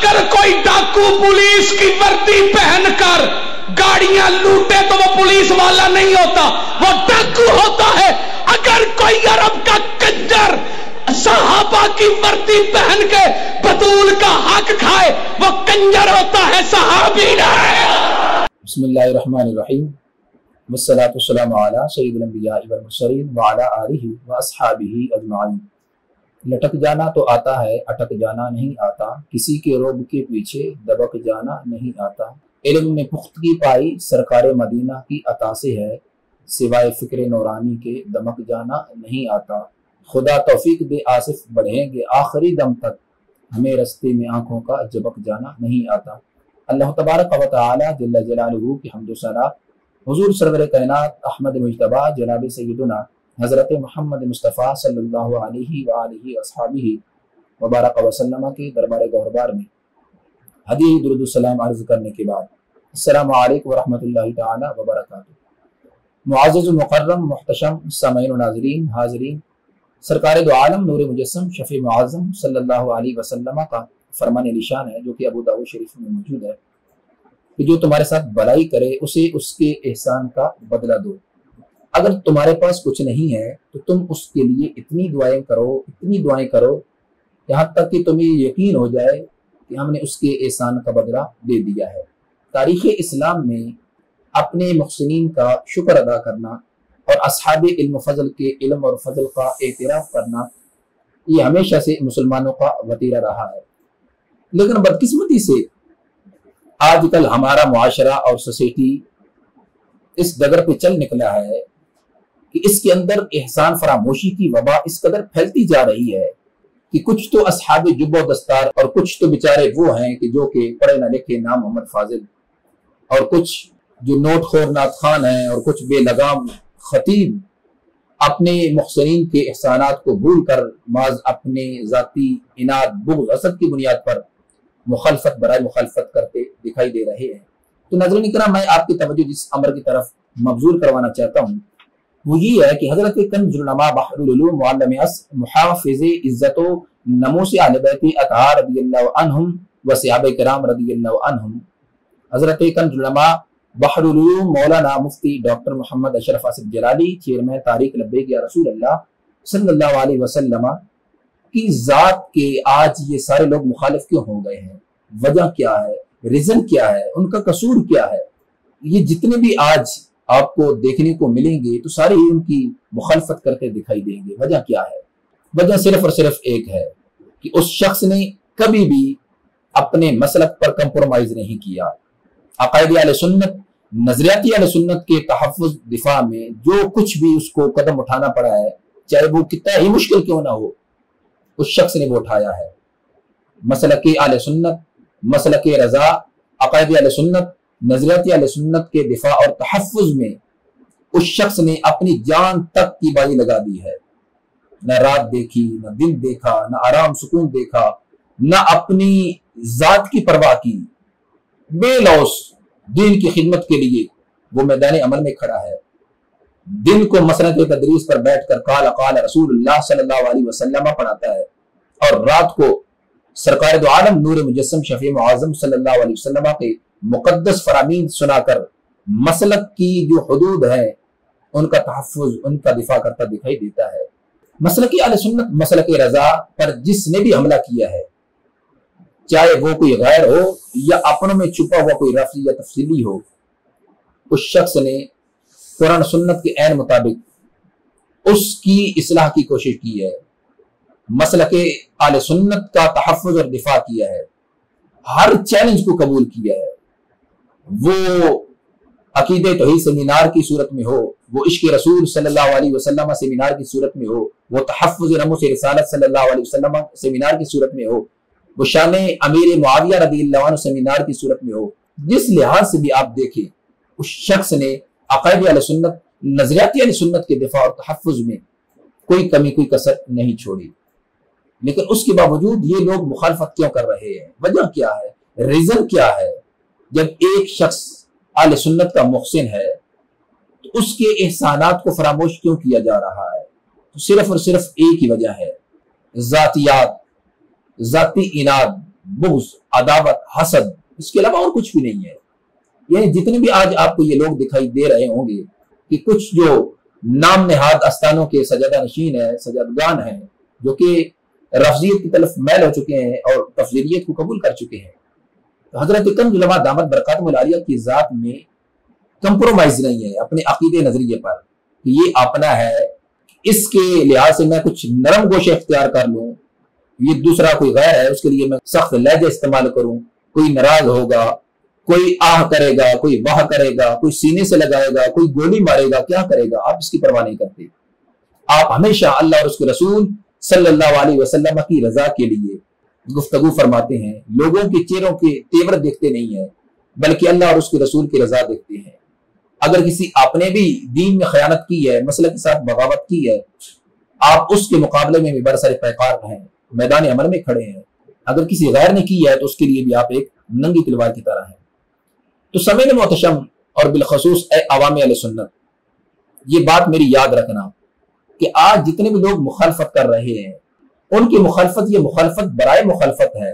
اگر کوئی ڈاکو پولیس کی وردی پہن کر گاڑیاں لوٹے تو وہ پولیس والا نہیں ہوتا، وہ ڈاکو ہوتا ہے۔ اگر کوئی عرب کا کنجر صحابہ کی وردی پہن کے بطول کا حق کھائے وہ کنجر ہوتا ہے، صحابی نہیں۔ بسم اللہ الرحمن الرحیم، والصلاة والسلام علی سید الانبیاء والمرسلین وعلی آلہ واصحابہ اجمعین۔ لٹک جانا تو آتا ہے، اٹک جانا نہیں آتا، کسی کے رعب کے پیچھے دبک جانا نہیں آتا۔ علم میں پختگی پائی سرکار مدینہ کی عطا سے ہے، سوائے فکر نورانی کے دمک جانا نہیں آتا۔ خدا توفیق دے آصف بڑھیں گے آخری دم تک، ہمیں رستے میں آنکھوں کا جبک جانا نہیں آتا۔ اللہ تبارک و تعالی جل جلالہ کی حمد و ثنا حضور سرور کائنات احمد مجتبی جناب سیدنا حضرت محمد مصطفیٰ صلی اللہ علیہ وآلہ وصحبہ وبارک وسلم کے دربار گوہربار میں ہدیہ درود السلام عرض کرنے کے بعد السلام علیکم ورحمۃ اللہ تعالی وبرکاتہ۔ معزز مکرم محتشم سامعین و ناظرین، حاضرین، سرکار دو عالم نور مجسم شفیع معظم صلی اللہ علیہ وسلم کا فرمان نشان ہے جو کہ ابو داؤد شریف میں موجود ہے کہ جو تمہارے ساتھ بھلائی کرے اسے اس کے احسان کا بدلہ دو۔ اگر تمہارے پاس کچھ نہیں ہے تو تم اس کے لیے اتنی دعائیں کرو یہاں تک کہ تمہیں یقین ہو جائے کہ ہم نے اس کے احسان کا بدلہ دے دیا ہے۔ تاریخ اسلام میں اپنے محسنین کا شکر ادا کرنا اور اصحاب علم و فضل کے علم اور فضل کا اعتراف کرنا یہ ہمیشہ سے مسلمانوں کا وتیرہ رہا ہے، لیکن بدقسمتی سے آج کل ہمارا معاشرہ اور سوسائٹی اس ڈگر پہ چل نکلا ہے کہ اس کے اندر احسان فراموشی کی وبا اس قدر پھیلتی جا رہی ہے کہ کچھ تو اصحاب جب و دستار اور کچھ تو بیچارے وہ ہیں کہ جو کہ پڑھے نہ لکھے نام محمد فاضل، اور کچھ جو نوٹ خور نعت خوان ہیں، اور کچھ بے لگام خطیب اپنے محسنین کے احسانات کو بھول کر محض اپنے ذاتی اناد بغض حسد کی بنیاد پر مخالفت برائے مخالفت کرتے دکھائی دے رہے ہیں۔ تو ناظرین کرام، میں آپ کی توجہ جس امر کی طرف مبذول کروانا چاہتا ہوں وہ یہ ہے کہ حضرت کنز العلماء بحر العلوم معلم محافظ عزت و نموس اہل بیت اطہار رضی اللہ عنہم و صحابہ کرام رضی اللہ عنہم، حضرت کنز العلماء بحر العلوم مولانا مفتی ڈاکٹر محمد اشرف آصف جلالی، چیئرمین تحریک لبیک یا رسول اللہ صلی اللہ علیہ وسلم کی ذات کے آج یہ سارے لوگ مخالف کیوں ہو گئے ہیں؟ وجہ کیا ہے؟ ریزن کیا ہے؟ ان کا قصور کیا ہے؟ یہ جتنے بھی آج آپ کو دیکھنے کو ملیں گے تو سارے ہی ان کی مخالفت کرتے دکھائی دیں گے۔ وجہ کیا ہے؟ وجہ صرف اور صرف ایک ہے کہ اس شخص نے کبھی بھی اپنے مسلک پر کمپرومائز نہیں کیا۔ عقائد اہل سنت، نظریاتی اہل سنت کے تحفظ دفاع میں جو کچھ بھی اس کو قدم اٹھانا پڑا ہے، چاہے وہ کتنا ہی مشکل کیوں نہ ہو، اس شخص نے وہ اٹھایا ہے۔ مسلک اہل سنت، مسلک رضا، عقائد اہل سنت، نظریاتی اہل سنت کے دفاع اور تحفظ میں اس شخص نے اپنی جان تک کی بازی لگا دی ہے۔ نہ رات دیکھی، نہ دن دیکھا، نہ آرام سکون دیکھا، نہ اپنی ذات کی پرواہ کی، بے لوث دین کی خدمت کے لیے وہ میدان عمل میں کھڑا ہے۔ دن کو مسند تدریس پر بیٹھ کر قال رسول اللہ صلی اللہ علیہ وسلم پڑھاتا ہے، اور رات کو سرکار دو عالم نور مجسم شفیع معظم صلی اللہ علیہ وسلم کے مقدس فرامین سنا کر مسلک کی جو حدود ہے ان کا تحفظ، ان کا دفاع کرتا دکھائی دیتا ہے۔ مسلک اہل سنت، مسلک رضا پر جس نے بھی حملہ کیا ہے، چاہے وہ کوئی غیر ہو یا اپنوں میں چھپا ہوا کوئی رفضی یا تفصیلی ہو، اس شخص نے قرآن سنت کے عین مطابق اس کی اصلاح کی کوشش کی ہے، مسلک اہل سنت کا تحفظ اور دفاع کیا ہے، ہر چیلنج کو قبول کیا ہے۔ وہ عقیدہ توحید سیمینار کی صورت میں ہو، وہ عشق رسول صلی اللہ علیہ وسلم سیمینار کی صورت میں ہو، وہ تحفظ نموس رسالت صلی اللہ علیہ وسلم سیمینار کی صورت میں ہو، وہ شان امیر معاویہ رضی اللہ عنہ سیمینار کی صورت میں ہو، جس لحاظ سے بھی آپ دیکھیں اس شخص نے عقائد اہل سنت، نظریاتی اہل سنت کے دفاع اور تحفظ میں کوئی کمی، کوئی کسر نہیں چھوڑی۔ لیکن اس کے باوجود یہ لوگ مخالفت کیوں کر رہے ہیں؟ وجہ کیا ہے؟ ریزن کیا ہے؟ جب ایک شخص اہل سنت کا محسن ہے تو اس کے احسانات کو فراموش کیوں کیا جا رہا ہے؟ تو صرف اور صرف ایک ہی وجہ ہے، ذاتیات، ذاتی اناد، बुग़्ज़, अदावत, हसद, इसके अलावा और कुछ भी नहीं है। ये जितने भी आज आपको ये लोग दिखाई दे रहे होंगे कि कुछ जो नाम नहाद आस्थानों के सजादा नशीन है, सजादगान हैं, जो कि रफ़ज़ियत की तरफ मैल हो चुके हैं और तफ़ज़ीलियत को कबूल कर चुके हैं, तो हज़रत कंज़ उलमा दामत बरकातुहुल आलिया की ज़ात में कंप्रोमाइज़ नहीं है अपने अक़ीदे नज़रिए पर कि ये अपना है, इसके लिहाज से मैं कुछ नरम गोशे इख्तियार कर लूँ, ये दूसरा कोई गैर है उसके लिए मैं सख्त लहजे इस्तेमाल करूँ, कोई नाराज होगा, कोई आह करेगा, कोई वाह करेगा, कोई सीने से लगाएगा, कोई गोली मारेगा, क्या करेगा, आप इसकी परवाह नहीं करते। आप हमेशा अल्लाह और उसके रसूल सल्लल्लाहु अलैहि वसल्लम की रजा के लिए गुफ्तगू फरमाते हैं। लोगों के चेहरों के तेवर देखते नहीं है, बल्कि अल्लाह और उसके रसूल की रजा देखते हैं। अगर किसी आपने भी दीन में खयानत की है, मसले के साथ बगावत की है, आप उसके मुकाबले में भी बरसरे पैकार हैं, मैदान अमल में खड़े हैं। अगर किसी गैर ने की है तो उसके लिए भी आप एक नंगी तलवार की तरह हैं। तो समीन मोहतशम और बिलखसूस ए अवाम अहले सुन्नत, ये बात मेरी याद रखना कि आज जितने भी लोग मुखालफत कर रहे हैं, उनकी मुखालफत ये मुखालफत बराए मुखालफत है,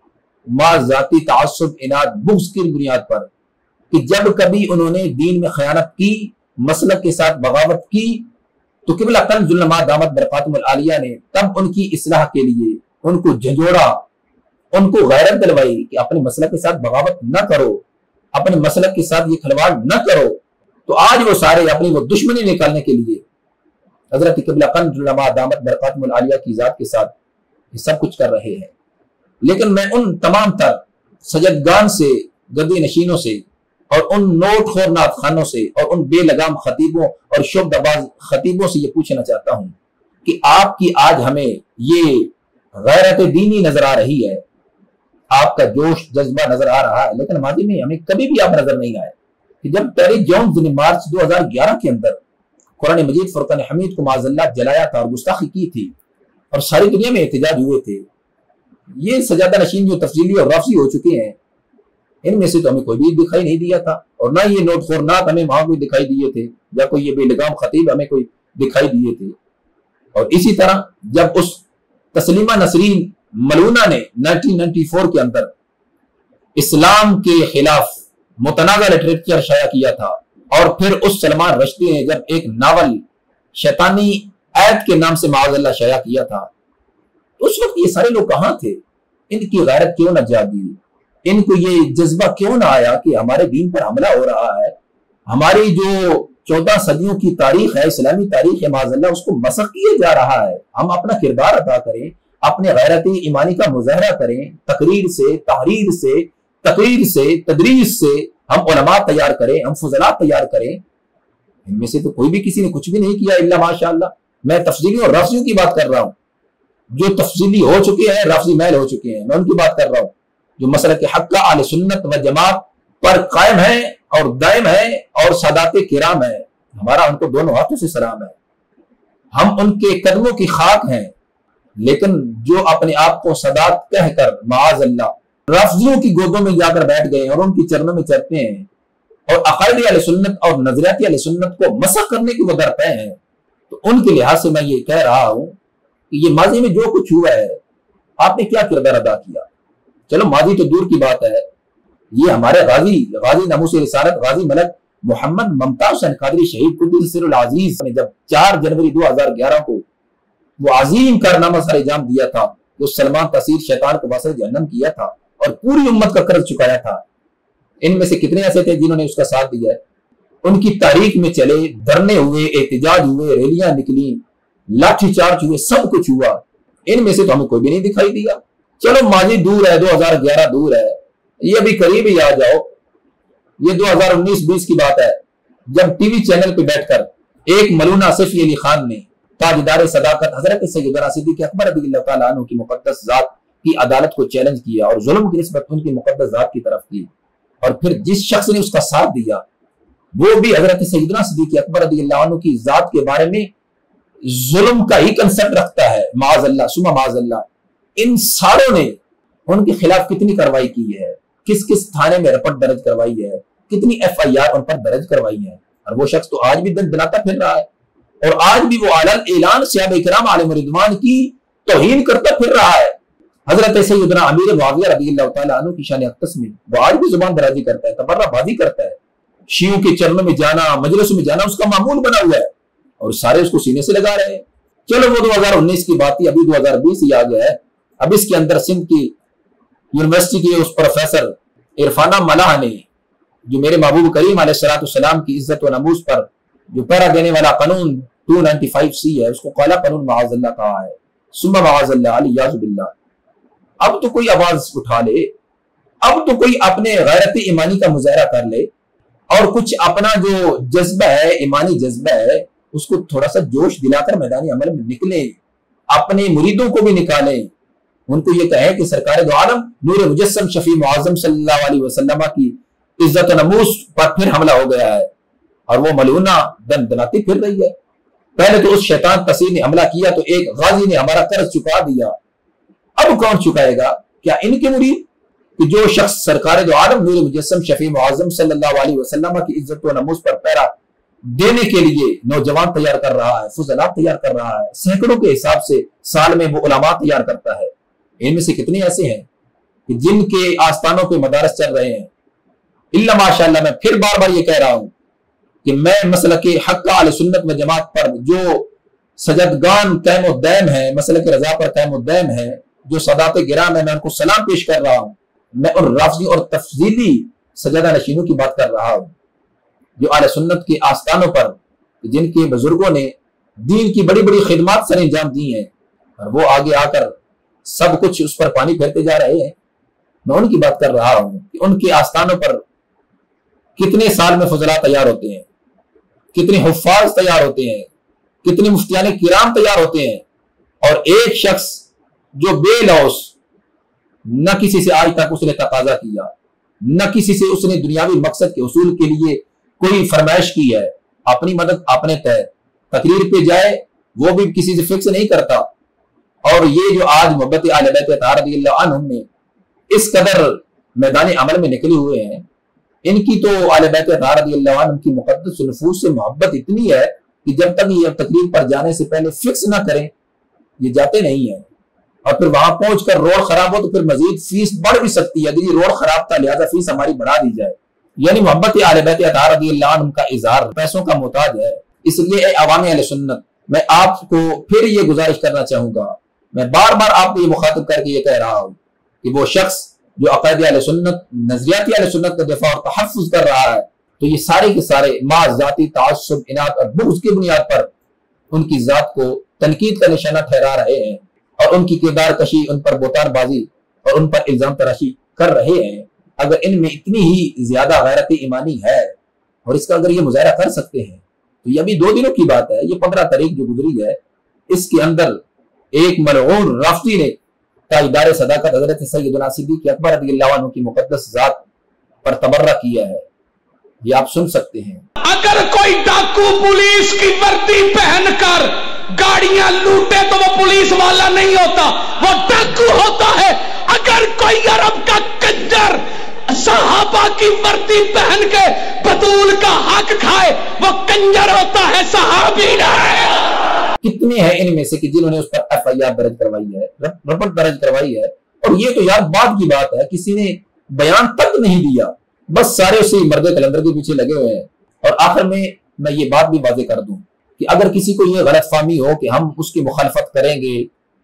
मा जाती तासुब इनाद बुग़्ज़ की बुनियाद पर, कि जब कभी उन्होंने दीन में खयानत की, मसलक के साथ बगावत की, तो क़िबला कंज़ुल उलमा दामत बरकातुहुल आलिया ने तब उनकी इस्लाह के लिए उनको झंझोड़ा, उनको गैरत दिलवाई कि अपने मसलक के साथ बगावत न करो, अपने मसलक के साथ ये खिलवाड़ न करो। तो आज वो सारे अपनी वो दुश्मनी निकालने के लिए हजरत क़िबला कंज़ुल उलमा दामत बरकातुहुल आलिया की जात के साथ ये सब कुछ कर रहे हैं। लेकिन मैं उन तमाम तर सजदगान से, गद्दी नशीनों से और उन नोटखोर नात खानों से और उन बेलगाम खतीबों और शुब्दबाज खतीबों से ये पूछना चाहता हूं कि आपकी आज हमें ये गैरत दीनी नजर आ रही है, आपका जोश जज्बा नजर आ रहा है, लेकिन माजी में हमें कभी भी आप नजर नहीं आए कि जब 13 जून मार्च 2011 के अंदर कुरान मजीद फुरकान हमीद को माज़अल्लाह जलाया था और गुस्ताखी की थी और सारी दुनिया में एहतजाज हुए थे, ये सजादा नशीन जो तफसीली और रफ़ज़ी हो चुके हैं, इनमें से तो हमें कोई भी दिखाई नहीं दिया था, और ना ये नोटखोर नात हमें वहां कोई दिखाई दिए थे, या कोई ये बेलगाम खतीब हमें कोई दिखाई दिए थे। और इसी तरह जब उस तस्लीमा नसरीन मलूना ने 1994 के अंदर इस्लाम के खिलाफ मुतनाज़ा लिटरेचर शाया किया था, और फिर उस सलमान रश्दी ने जब एक नावल शैतानी आयत के नाम से माअज़ल्लाह शाया किया था, तो उस वक्त ये सारे लोग कहाँ थे? इनकी गैरत क्यों न जागी? इनको ये जज्बा क्यों ना आया कि हमारे दीन पर हमला हो रहा है, हमारी जो 14 सदियों की तारीख है, इस्लामी तारीख है, माज़अल्लाह उसको मसख किया जा रहा है। हम अपना किरदार अदा करें, अपने गैरत ईमानी का मुजाहरा करें, तकरीर से, तहरीर से, तकरीर से, तदरीस से हम उलमा तैयार करें, हम फुज़ला तैयार करें। इनमें से तो कोई भी किसी ने कुछ भी नहीं किया इल्ला माशाअल्लाह। मैं तफसीली और रफ़ज़ियों की बात कर रहा हूँ, जो तफसीली हो चुके हैं, रफ़ज़ी मैल हो चुके हैं, मैं उनकी बात कर रहा हूँ, जो मसलक हक़ का अहले सुन्नत व जमात पर कायम है और दायम है और सादात किराम है। हमारा उनको दोनों हाथों से सलाम है, हम उनके कदमों की खाक हैं। लेकिन जो अपने आप को सदात कहकर माअज़ल्लाह रफ़ज़ियों की गोदों में जाकर बैठ गए और उनकी चरणों में चढ़ते हैं और अक़ाइद अहले सुन्नत और नज़रियात अहले सुन्नत को मसख करने की वो दरपे हैं, तो उनके लिहाज से मैं ये कह रहा हूँ कि ये माजी में जो कुछ हुआ है, आपने क्या किरदार अदा किया? चलो माजी तो दूर की बात है, ये हमारे गाजी नमूस रिसालत गाजी मलक मोहम्मद मुमताज़ हुसैन कादरी शहीद कुद्दस सिर्रुल अज़ीज़ ने जब 4 जनवरी 2011 को वो अजीम कारनामा सर अंजाम दिया था, जो सलमान तसीर शैतान को वासिल जहन्नम किया था और पूरी उम्मत का कर्ज चुकाया था। इनमें से कितने ऐसे थे जिन्होंने उसका साथ दिया है? उनकी तारीख में चले, धरने हुए, एहतजाज हुए, रैलियां निकली, लाठीचार्ज हुए, सब कुछ हुआ। इनमें से तो हमें कोई भी नहीं दिखाई दिया। चलो माजी दूर है, 2011 दूर है, ये भी करीब ही आ जाओ। ये 2019-20 की बात है, जब टीवी चैनल पे बैठकर एक मलूना सिफ़ी अली खान ने ताजदार सदाकत हजरत सैयदना सिद्दीक़ अकबर रज़ियल्लाहु ताला अन्हु की मुक़द्दस ज़ात की अदालत को चैलेंज किया और जुल्म की निस्बत उनकी मुक़द्दस ज़ात की तरफ की, और फिर जिस शख्स ने उसका साथ दिया वो भी हजरत सैयदना सिद्दीक़ अकबर रज़ियल्लाहु अन्हु की ज़ात के बारे में जुल्म का ही कंसेप्ट रखता है। माअज़ल्लाह सुमा माअज़ल्लाह। इन सारों ने उनके खिलाफ कितनी कार्रवाई की है, किस किस थाने में रिपोर्ट दर्ज करवाई है, कितनी FIR उन पर दर्ज करवाई है, और वो शख्स तो आज भी दनाता फिर रहा है, और आज भी वो आलन ऐलान सहाबा इकराम अलैहिम रिज़वान की तौहीन करता फिर रहा है। حضرت سیدنا امیر معاویہ رضی اللہ تعالیٰ عنہ کی شان اقدس میں وہ آج بھی زبان درازی کرتا ہے، تبرہ بازی کرتا ہے، شیعوں کے چرنوں میں جانا، مجلسوں میں جانا اس کا معمول بنا ہوا ہے، اور سارے اس کو سینے سے لگا رہے ہیں۔ چلو وہ 2019 کی بات تھی، ابھی 2020 ہی آ گیا ہے۔ اب اس کے اندر سندھ کی یونیورسٹی کے اس پروفیسر عرفانہ ملاح نے جو میرے محبوب کریم علیہ السلام کی عزت و نموز پر جو پیرا دینے والا قانون 295C ہے، اس کو قالا قانون معاذ اللہ کہا ہے، ثم معاذ اللہ علیہ باللہ۔ اب تو کوئی آواز اٹھا لے، اب تو کوئی اپنے غیرت ایمانی کا مظاہرہ کر لے، اور کچھ اپنا جو جذبہ ہے، ایمانی جذبہ ہے، اس کو تھوڑا سا جوش دلا کر میدانی عمل میں نکلیں، اپنے مریدوں کو بھی نکالیں، ان کو یہ کہیں کہ سرکار دو عالم نور مجسم شفیع معظم صلی اللہ علیہ وسلم کی عزت و نموز پر پھر حملہ ہو گیا ہے، اور وہ ملعونہ دن دناتی پھر رہی ہے۔ پہلے تو اس شیطان تسیر نے حملہ کیا تو ایک غازی نے ہمارا قرض چکا دیا، اب کون چکائے گا؟ کیا ان کے مرید؟ کہ جو شخص سرکار دو عالم نور مجسم شفیع معظم صلی اللہ علیہ وسلم کی عزت و نموز پر پیرا دینے کے لیے نوجوان تیار کر رہا ہے، فضلاء تیار کر رہا ہے، سینکڑوں کے حساب سے سال میں وہ علماء تیار کرتا ہے، ان میں سے کتنے ایسے ہیں کہ جن کے آستانوں پہ مدارس چل رہے ہیں؟ اللہ ماشاءاللہ، میں پھر بار بار یہ کہہ رہا ہوں کہ میں مسلک حق اہل سنت و جماعت پر جو سجدگان قائم و دائم ہے، مسلک رضا پر قائم و دائم ہے، جو سادات گرام ہے، میں ان کو سلام پیش کر رہا ہوں۔ میں ان رافضی اور تفضیلی سجادہ نشینوں کی بات کر رہا ہوں جو اہل سنت کے آستانوں پر جن کے بزرگوں نے دین کی بڑی بڑی خدمات سر انجام دی ہیں، اور وہ آگے آ کر سب کچھ اس پر پانی پھیرتے جا رہے ہیں۔ میں ان کی بات کر رہا ہوں کہ ان کے آستانوں پر کتنے سال میں فضلاء تیار ہوتے ہیں، کتنے حفاظ تیار ہوتے ہیں، کتنے مفتیان کرام تیار ہوتے ہیں، اور ایک شخص جو بے لوث، نہ کسی سے آج تک اس نے تقاضا کیا، نہ کسی سے اس نے دنیاوی مقصد کے حصول کے لیے کوئی فرمائش کی ہے، اپنی مدد اپنے تحت تقریر پہ جائے وہ بھی کسی سے فکس نہیں کرتا۔ اور یہ جو آج محبت اہل بیت اطہار رضی اللہ عنہم میں اس قدر میدان عمل میں نکلے ہوئے ہیں، ان کی تو اہل بیت اطہار رضی اللہ عنہم کی مقدس نفوس سے محبت اتنی ہے کہ جب تک یہ تقریر پر جانے سے پہلے فکس نہ کریں یہ جاتے نہیں ہیں، اور پھر وہاں پہنچ کر روڈ خراب ہو تو پھر مزید فیس بڑھ بھی سکتی ہے، اگر یہ روڈ خراب تھا لہذا فیس ہماری بڑھا دی جائے۔ یعنی محبت اہل بیت اطہار رضی اللہ عنہم کا اظہار پیسوں کا محتاج ہے۔ اس لیے اے عوام اہل سنت، میں آپ کو پھر یہ گزارش کرنا چاہوں گا، میں بار بار آپ کو یہ مخاطب کر کے یہ کہہ رہا ہوں کہ وہ شخص جو عقائد اہل سنت، نظریاتی اہل سنت کا دفاع اور تحفظ کر رہا ہے، تو یہ سارے کے سارے محض ذاتی تعصب، اناد اور بغض کی بنیاد پر ان کی ذات کو تنقید کا نشانہ ٹھہرا رہے ہیں، اور ان کی کردار کشی، ان پر بہتان بازی اور ان پر الزام تراشی کر رہے ہیں۔ اگر ان میں اتنی ہی زیادہ غیرت ایمانی ہے اور اس کا اگر یہ مظاہرہ کر سکتے ہیں تو یہ ابھی 2 دنوں کی بات ہے، یہ 15 تاریخ جو گزری ہے، اس کے اندر ایک ملعون رافضی نے تاجدار صداقت حضرت سیدنا صدیق اکبر رضی اللہ عنہ کی مقدس ذات پر تبرہ کیا ہے، یہ آپ سن سکتے ہیں۔ اگر کوئی ڈاکو پولیس کی وردی پہن کر گاڑیاں لوٹے تو وہ پولیس والا نہیں ہوتا، وہ ڈاکو ہوتا ہے۔ اگر کوئی عرب کا کنجر صحابہ کی وردی پہن کے بطول کا حق کھائے وہ کنجر ہوتا ہے، صحابی نہیں۔ کتنے ہیں ان میں سے کہ جنہوں نے اس پر FIR درج کروائی ہے، رپورٹ درج کروائی ہے، اور یہ تو یار بات کی بات ہے، کسی نے بیان تک نہیں دیا، بس سارے اسی مرد کلندر کے پیچھے لگے ہوئے ہیں۔ اور آخر میں یہ بات بھی واضح کر دوں کہ اگر کسی کو یہ غلط فہمی ہو کہ ہم اس کی مخالفت کریں گے،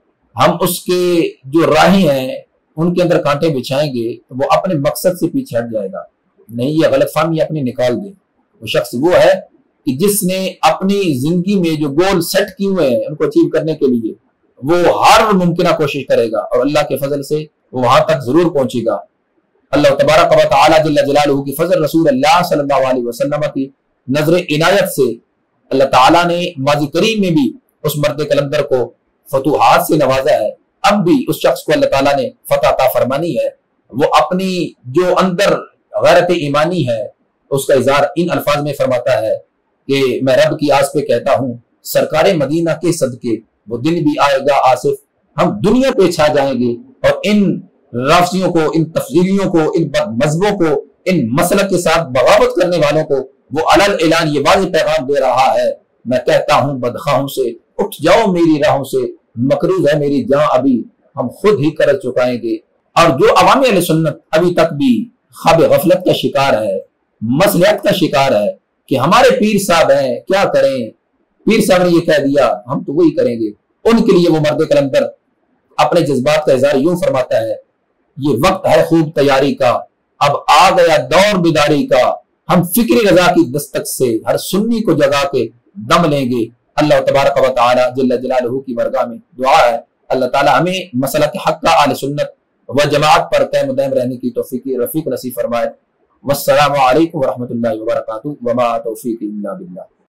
ہم اس کے جو راہیں ہیں ان کے اندر کانٹے بچھائیں گے، تو وہ اپنے مقصد سے پیچھے ہٹ جائے گا۔ نہیں، یہ غلط فہمی اپنی نکال دے۔ وہ شخص وہ ہے کہ جس نے اپنی زندگی میں جو گول سیٹ کیے ہوئے ہیں ان کو اچیو کرنے کے لیے وہ ہر ممکنہ کوشش کرے گا، اور اللہ کے فضل سے وہ وہاں تک ضرور پہنچے گا۔ اللہ تبارک و تعالی جل جلالہ کی فضل، رسول اللہ صلی اللہ علیہ وسلم کی نظر عنایت سے اللہ تعالیٰ نے ماضی کریم میں بھی اس مرد کلندر کو فتوحات سے نوازا ہے، اب بھی اس شخص کو اللہ تعالیٰ نے فتح عطا فرمانی ہے۔ وہ اپنی جو اندر غیرت ایمانی ہے اس کا اظہار ان الفاظ میں فرماتا ہے کہ میں رب کی آس پہ کہتا ہوں، سرکار مدینہ کے صدقے وہ دن بھی آئے گا آصف، ہم دنیا پہ چھا جائیں گے، اور ان رافضیوں کو، ان تفضیلیوں کو، ان بد مذہبوں کو، ان مسلک کے ساتھ بغاوت کرنے والوں کو وہ علل اعلان یہ واضح پیغام دے رہا ہے، میں کہتا ہوں بدخواہوں سے اٹھ جاؤ میری راہوں سے، مقروض ہے میری جاں ابھی ہم خود ہی قرض چکائیں گے۔ اور جو عوامی اہل سنت ابھی تک بھی خواب غفلت کا شکار ہے، مصلحت کا شکار ہے کہ ہمارے پیر صاحب ہیں کیا کریں، پیر صاحب نے یہ کہہ دیا ہم تو وہی کریں گے، ان کے لیے وہ مرد کلندر اپنے جذبات کا اظہار یوں فرماتا ہے، یہ وقت ہے خوب تیاری کا، اب آ گیا دور بیداری کا، ہم فکری رضا کی دستک سے ہر سنی کو جگا کے دم لیں گے۔ اللہ تبارک و تعالی جل جلالہ کی بارگاہ میں دعا ہے اللہ تعالی ہمیں مسلک حق کا اہل سنت و جماعت پر قائم دائم رہنے کی توفیق رفیق نصیب فرمائے۔ والسلام علیکم ورحمۃ اللہ وبرکاتہ، وما توفیق الا باللہ۔